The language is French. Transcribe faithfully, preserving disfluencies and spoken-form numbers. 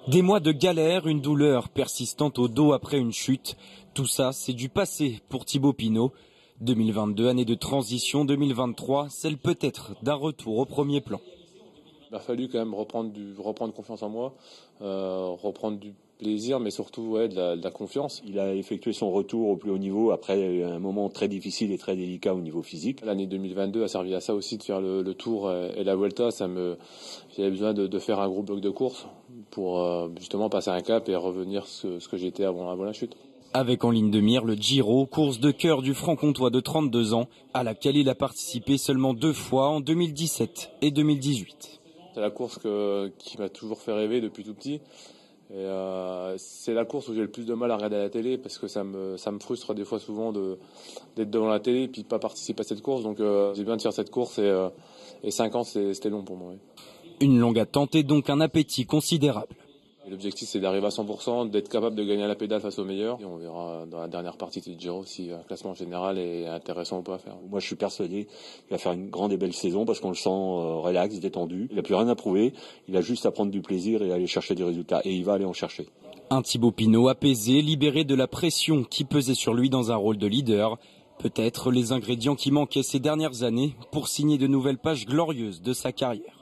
Des mois de galère, une douleur persistante au dos après une chute. Tout ça, c'est du passé pour Thibaut Pinot. deux mille vingt-deux, année de transition, deux mille vingt-trois, celle peut-être d'un retour au premier plan. Il m'a fallu quand même reprendre, du, reprendre confiance en moi, euh, reprendre du plaisir, mais surtout ouais, de, la, de la confiance. Il a effectué son retour au plus haut niveau après un moment très difficile et très délicat au niveau physique. L'année deux mille vingt-deux a servi à ça aussi, de faire le, le Tour et la Vuelta. Ça me, j'avais besoin de, de faire un gros bloc de course pour euh, justement passer un cap et revenir ce, ce que j'étais avant, avant la chute. Avec en ligne de mire le Giro, course de cœur du franc-comtois de trente-deux ans, à laquelle il a participé seulement deux fois en deux mille dix-sept et deux mille dix-huit. C'est la course que, qui m'a toujours fait rêver depuis tout petit. Et euh, c'est la course où j'ai le plus de mal à regarder à la télé parce que ça me, ça me frustre des fois souvent de, d'être devant la télé et puis de pas participer à cette course. Donc euh, j'ai besoin de faire cette course et, euh, et cinq ans c'était long pour moi. Oui. Une longue attente et donc un appétit considérable. L'objectif c'est d'arriver à cent pour cent, d'être capable de gagner à la pédale face aux meilleurs. Et on verra dans la dernière partie du Giro si un classement général est intéressant ou pas à faire. Moi je suis persuadé qu'il va faire une grande et belle saison parce qu'on le sent euh, relax, détendu. Il n'a plus rien à prouver, il a juste à prendre du plaisir et aller chercher des résultats. Et il va aller en chercher. Un Thibaut Pinot apaisé, libéré de la pression qui pesait sur lui dans un rôle de leader. Peut-être les ingrédients qui manquaient ces dernières années pour signer de nouvelles pages glorieuses de sa carrière.